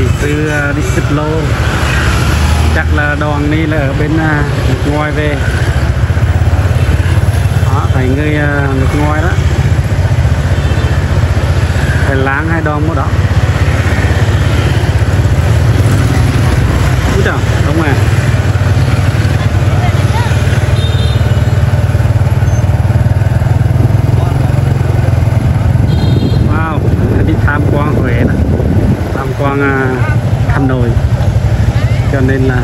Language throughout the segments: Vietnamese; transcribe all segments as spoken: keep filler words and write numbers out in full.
đi từ đi xích lô, chắc là đoàn đi là ở bên nước ngoài về. Đó, thấy người nước ngoài đó, phải láng hai đòn một đó. Úi trời, đúng rồi. Wow, đi tham quan Huế đó, tham quan uh, Hà Nội, cho nên là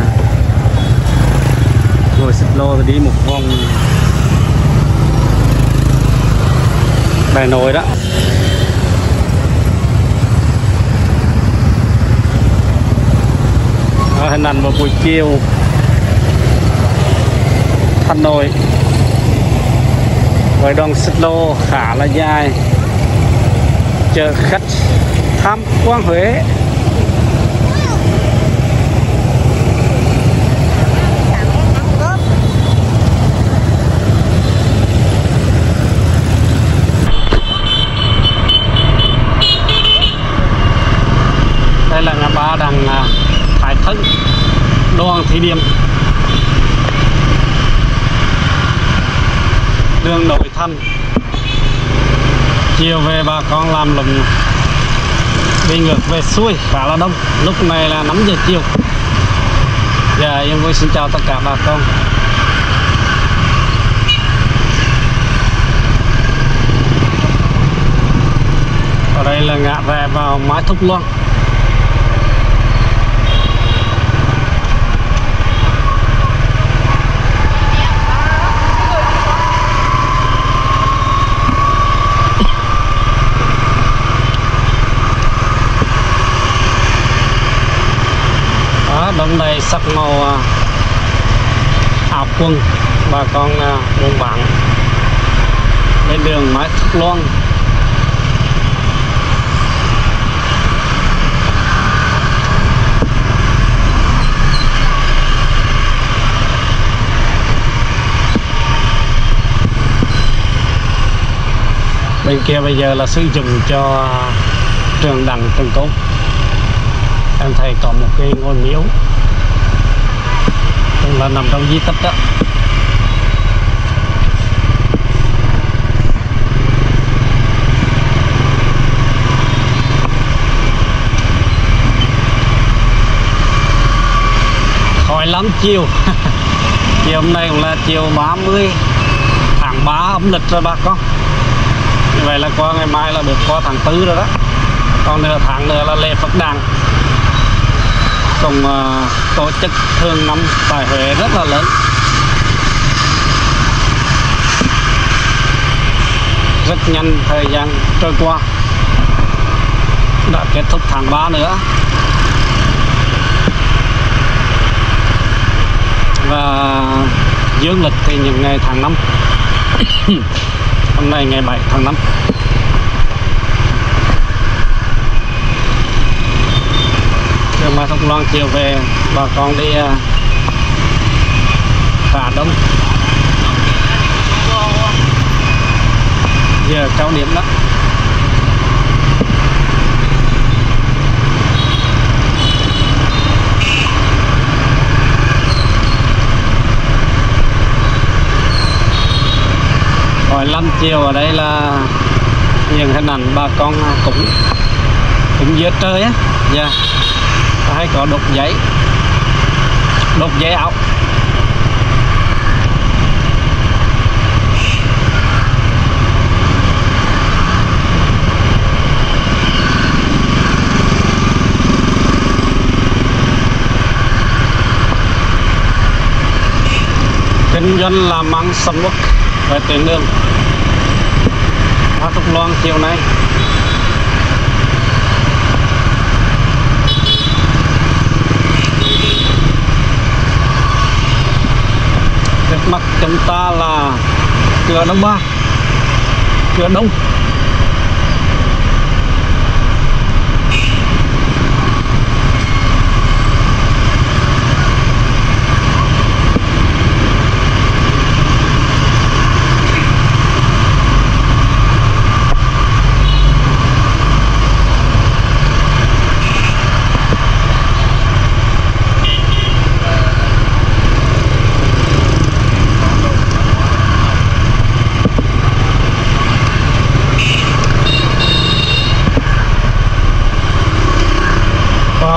ngồi xích lô và đi một vòng Đại Nội đó. Đó, hình ảnh vào buổi chiều Hà Nội với đoàn xích lô khá là dài, chờ khách tham quan Huế. Đây là ngã ba đằng Thái Thân, đoàn Thí Điểm, đường nội thành. Chiều về bà con làm lùng đi ngược về xuôi khá là đông. Lúc này là năm giờ chiều. Dạ, em vui xin chào tất cả bà con. Ở đây là ngã rẽ vào Mai Thúc Loan. Đông đầy sắc màu áo quần bà con buôn bán bên đường Mai Thúc Loan. Bên kia bây giờ là sử dụng cho trường Đặng Trần Côn. Em thấy có một cái ngôi miếu cũng là nằm trong di tích đó. Khói lắm chiều. Chiều hôm nay cũng là chiều ba mươi tháng ba âm lịch rồi bà con. Như vậy là qua ngày mai là được qua tháng tư rồi đó. Còn nửa tháng nữa là lễ Phật đàn, cùng uh, tổ chức thường năm tại Huế rất là lớn. Rất nhanh thời gian trôi qua, đã kết thúc tháng ba nữa. Và dương lịch thì những ngày tháng năm. Hôm nay ngày bảy tháng năm. Đường Mai Thúc Loan chiều về bà con đi khá đông. Giờ cao điểm đó. Rồi lăn chiều ở đây là những hình ảnh bà con cũng cũng giữa trời á. Dạ. Yeah. Hay có đục giấy, đục giấy áo. Kinh doanh làm ăn sầm uất về tuyến đường Mai Thúc Loan chiều nay. Trước mắt chúng ta là cửa Đông Ba, cửa Đông.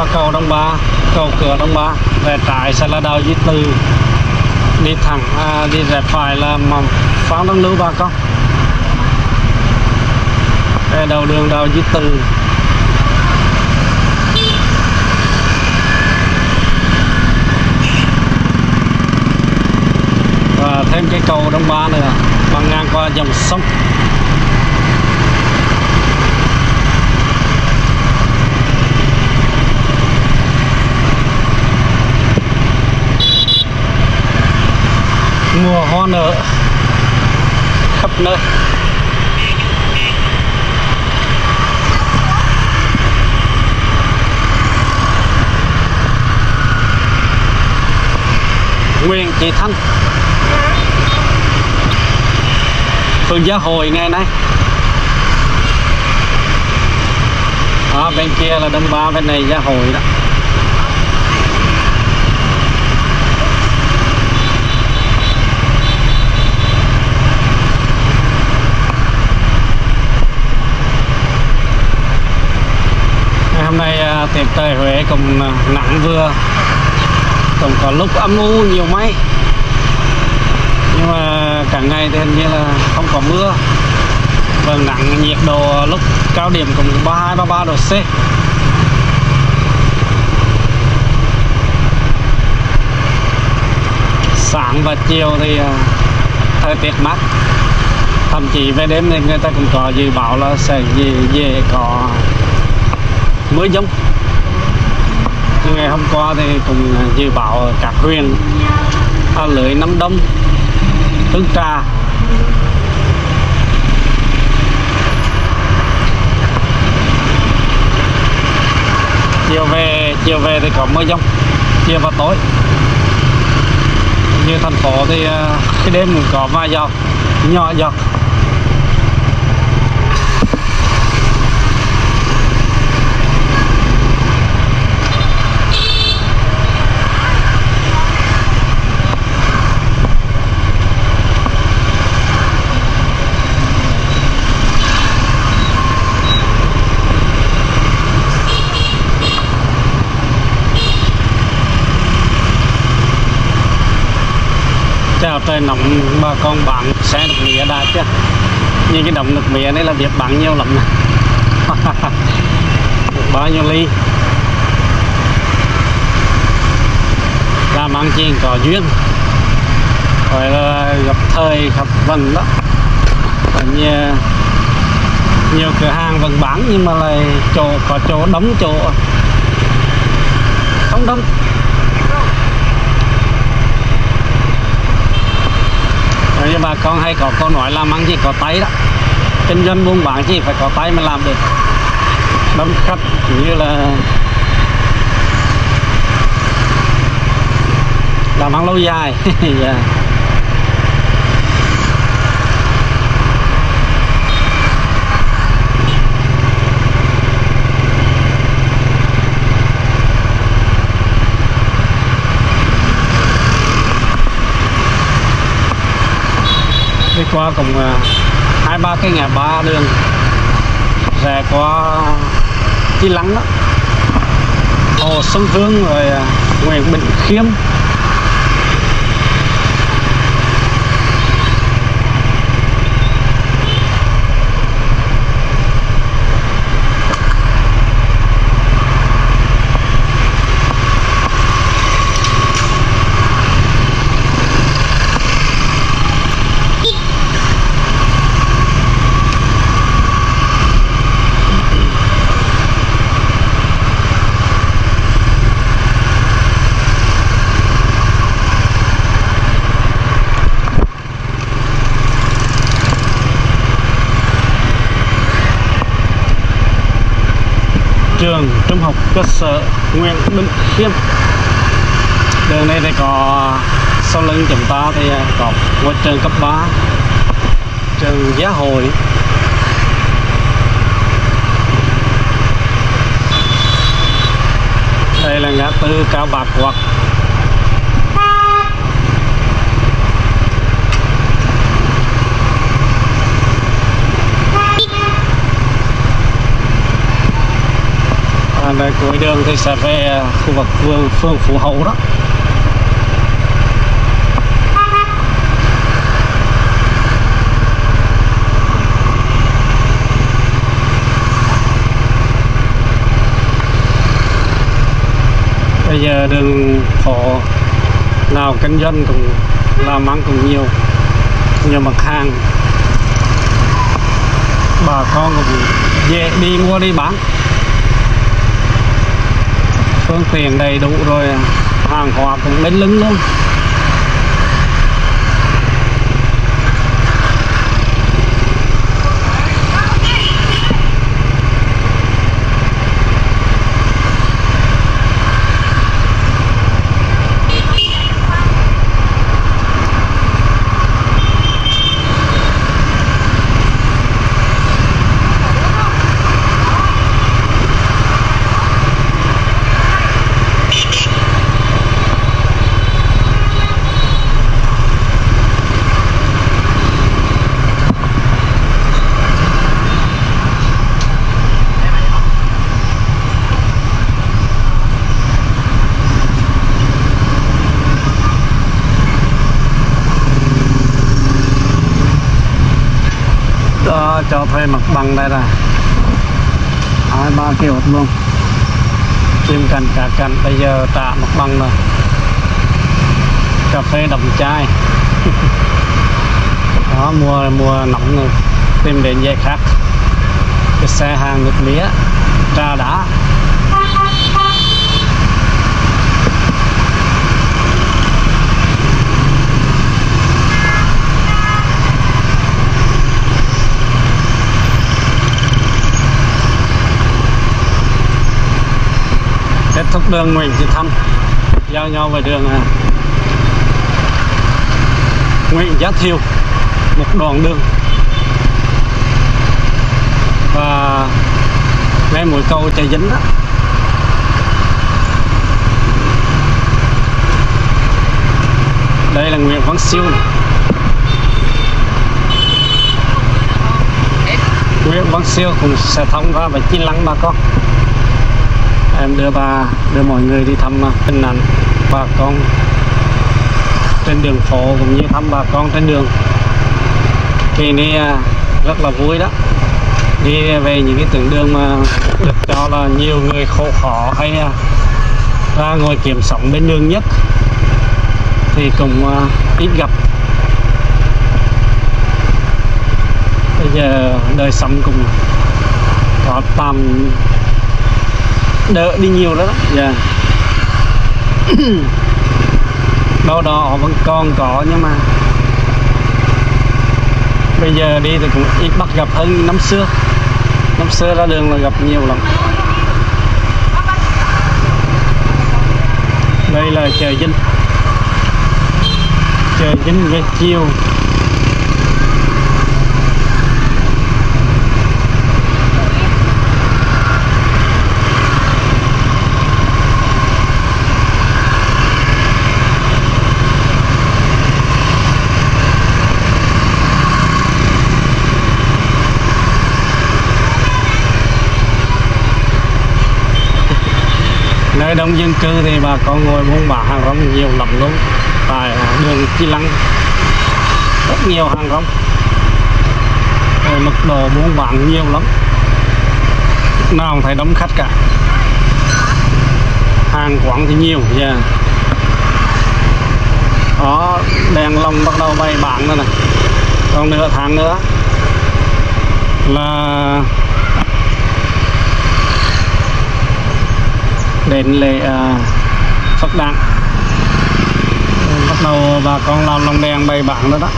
cầu Đông Ba, cầu cửa Đông Ba, về trái sẽ là đào Duy Từ, đi thẳng à, đi rẽ phải là Phan Đăng Lưu bà con. Đây đầu đường đào Duy Từ. Và thêm cái cầu Đông Ba nữa băng ngang qua dòng sông. Mùa hoa nở khắp nơi. Nguyễn Chí Thanh, phường Gia Hội ngày nay. Đó, bên kia là Đông Ba, bên này Gia Hội đó. Hôm nay tiệc trời Huế cũng nắng vừa, cũng có lúc âm u nhiều mây, nhưng mà cả ngày thì hình như là không có mưa. Vâng, nắng, nhiệt độ lúc cao điểm cũng ba mươi hai ba mươi ba độ C. Sáng và chiều thì thời tiết mát, thậm chí về đêm thì người ta cũng có dự báo là sẽ về, về có mưa dông. Nhưng ngày hôm qua thì cũng dự báo ở các huyện A Lưới, Nam Đông, Hương Trà. Chiều về chiều về thì có mưa dông, chiều và tối. Như thành phố thì cái đêm cũng có vài giọt, nhỏ giọt. Chào trời nóng bà con bạn xe nước mía đã chứ. Như cái đồng nước mía này là việc bạn nhiều lắm nè. Bao nhiêu ly. Làm ăn chiên có duyên, gọi là gặp thời gặp vận đó. Nhiều, nhiều cửa hàng vẫn bán nhưng mà lại chỗ có chỗ đóng chỗ không đông. Nhưng bà con hay có câu nói làm ăn chỉ có tay đó, kinh doanh buôn bán chỉ phải có tay mới làm được. Đông khách cũng như là làm ăn lâu dài. Yeah. Đi qua cũng hai ba cái ngã ba đường rẽ qua Chi Lăng đó, Hồ Xuân Hương rồi Nguyễn Bình Khiêm. Trường Trung học cơ sở Nguyễn Bình Khiêm. Đường này thì có sau lưng chúng ta thì có một trường cấp ba, trường Gia Hội. Đây là ngã tư Cao Bạc Quạt. À, đây cuối đường thì sẽ về khu vực phường, phường Phú Hậu đó. Bây giờ đường phố nào kinh doanh cũng làm ăn cũng nhiều, nhiều mặt hàng, bà con cũng dễ đi mua đi bán, phương tiện đầy đủ rồi, hàng hóa cũng đến lưng luôn. Đó, cho thuê mặt bằng đây là hai ba kiểu luôn, chim cành cả cành. Bây giờ trả mặt bằng rồi, cà phê Đồng Chai. Đó, mùa mùa nóng rồi tìm đến dây khác, cái xe hàng nước mía trà đá. Kết thúc đường Nguyễn Thị Thanh, giao nhau về đường à, Nguyễn Giá Thiều, một đoạn đường, và ngay mũi cầu Chợ Dính đó. Đây là Nguyễn Văn Siêu này. Nguyễn Văn Siêu cũng sẽ thông ra và Chi Lăng bà con. Em đưa bà đưa mọi người đi thăm hình ảnh bà con trên đường phố, cũng như thăm bà con trên đường. Kỳ này rất là vui đó, đi về những cái tuyến đường mà được cho là nhiều người khổ khó hay ra ngồi kiếm sống bên đường nhất thì cũng ít gặp. Bây giờ đời sống cũng có tạm đỡ đi nhiều đó, đó. Yeah. Đâu đó họ vẫn còn có, nhưng mà bây giờ đi thì cũng ít bắt gặp hơn năm xưa. Năm xưa ra đường là gặp nhiều lắm. Đây là chợ Dính, chợ Dính về chiều. Nơi đông dân cư thì bà con ngồi buôn bán hàng rong nhiều lắm luôn. Tại đường Chi Lăng rất nhiều hàng rong, rồi mật độ buôn bán nhiều lắm, nào cũng thấy đông khách cả, hàng quán thì nhiều. Yeah. Đó, đèn lồng bắt đầu bay bán rồi này, còn nửa tháng nữa là đến lễ uh, Phật đản, bắt đầu bà con làm lồng đèn bày bán đó đó.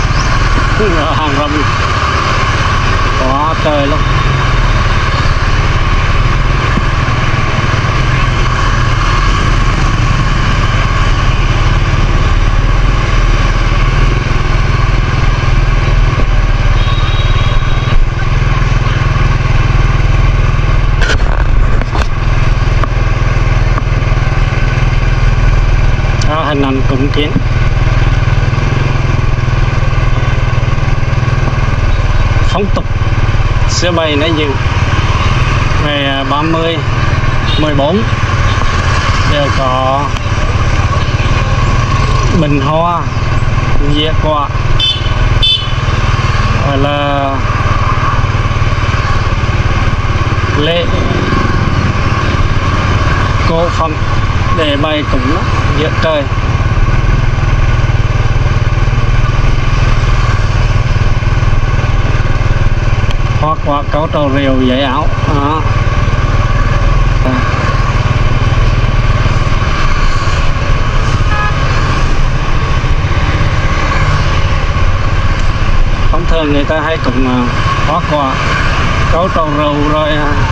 Hàng rong quá trời lắm. số bảy nãy dự ngày ba mươi mười bốn đều có bình hoa dĩa quà gọi là lễ cô phẩm để bày cúng giữa trời. Hoa quả cáo trầu rìu giấy áo đó. Thông thường người ta hay cúng hoa quả cáo trầu rìu rồi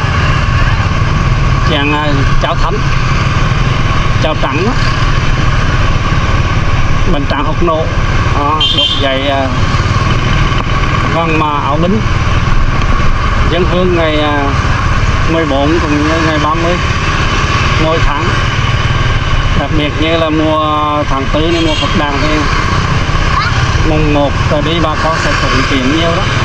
chàng cháo thánh cháo trắng đó. Bánh tráng hột nổ đó, đốt dậy vàng mà áo bính dân hương ngày mười bốn cũng như ngày ba mươi mỗi tháng, đặc biệt như là mùa tháng tư này mùa Phật đàn thì mùng một rồi đi bà con sẽ tụng tiền nhiều đó.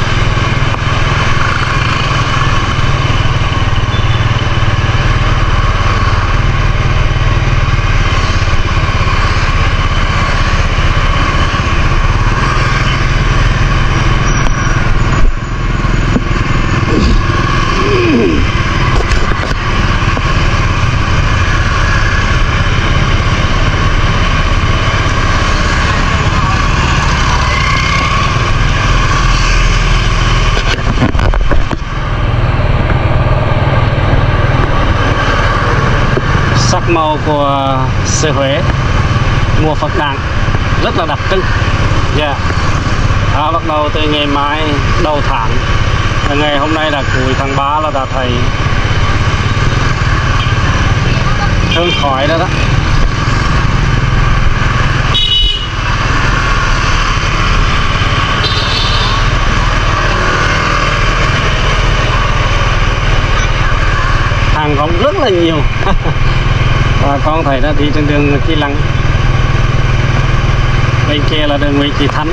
Sắc màu của xứ Huế mùa Phật đàn rất là đặc trưng. Yeah. À, bắt đầu từ ngày mai đầu tháng, ngày hôm nay là cuối tháng ba là đã thấy hương khói đó đó. Hàng rong rất là nhiều. Và con thấy đã đi trên đường Chi Lăng, bên kia là đường Nguyễn Thị Thánh.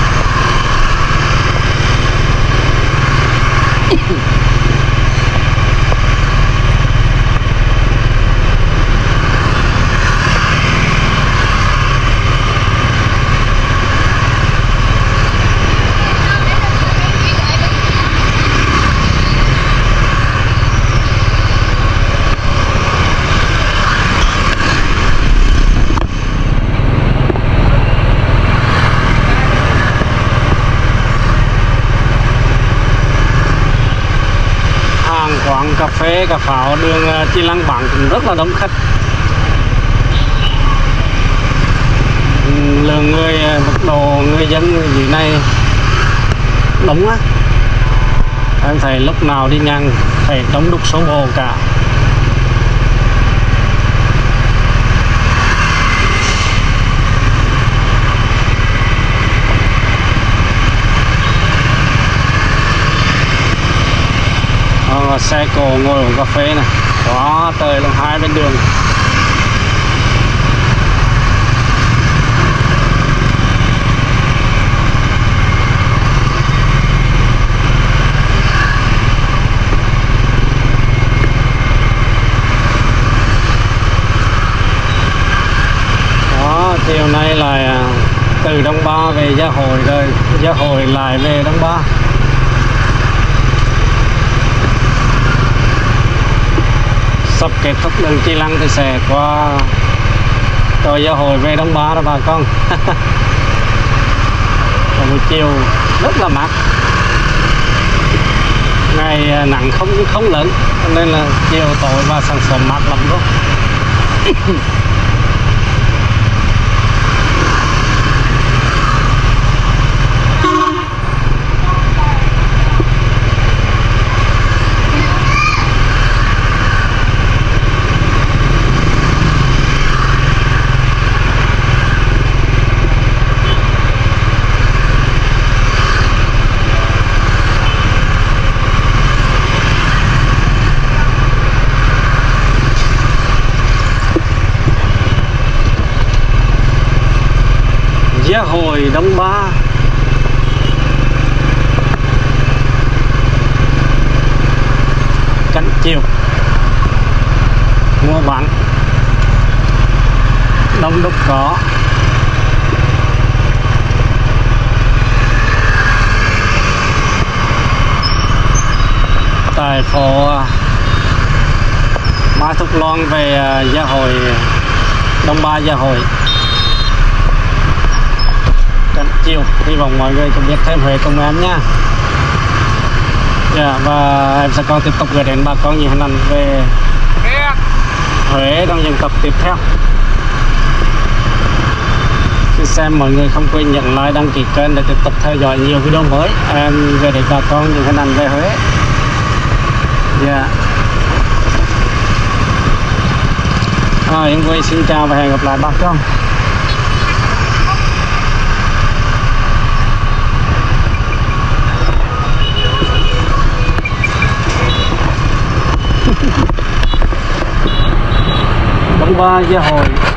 Quán cà phê, cà pháo đường Chi Lăng bán cũng rất là đông khách. Lượng người, mức độ người dân dưới này đông á. Em thấy lúc nào đi ngang phải đông đúc số bộ cả. Đó, xe cổ ngồi uống cà phê này quá trời luôn, hai bên đường. Đó, chiều nay là từ Đông Ba về Gia Hội rồi Gia Hội lại về Đông Ba. Sắp kết thúc đường Chi Lăng thì sẽ qua rồi Gia Hội về Đông Ba đó bà con. Buổi chiều rất là mát, ngày nắng không không lớn nên là chiều tối và sáng sớm mát lắm luôn. Gia Hội Đông Ba. chiều mua bán đông đúc có. Tại phố Mai Thúc Loan về Gia Hội, Đông Ba Gia Hội Tránh chiều. Hy vọng mọi người cũng biết thêm Huế cùng em nha. Yeah, và em sẽ còn tiếp tục gửi đến bà con những hình ảnh về Huế trong những tập tiếp theo. Khi xem mọi người không quên nhận like, đăng ký kênh để tiếp tục theo dõi nhiều video mới em gửi đến bà con những hình ảnh về Huế. Yeah. À, em vui xin chào và hẹn gặp lại bà con. Đông Ba Gia Hội.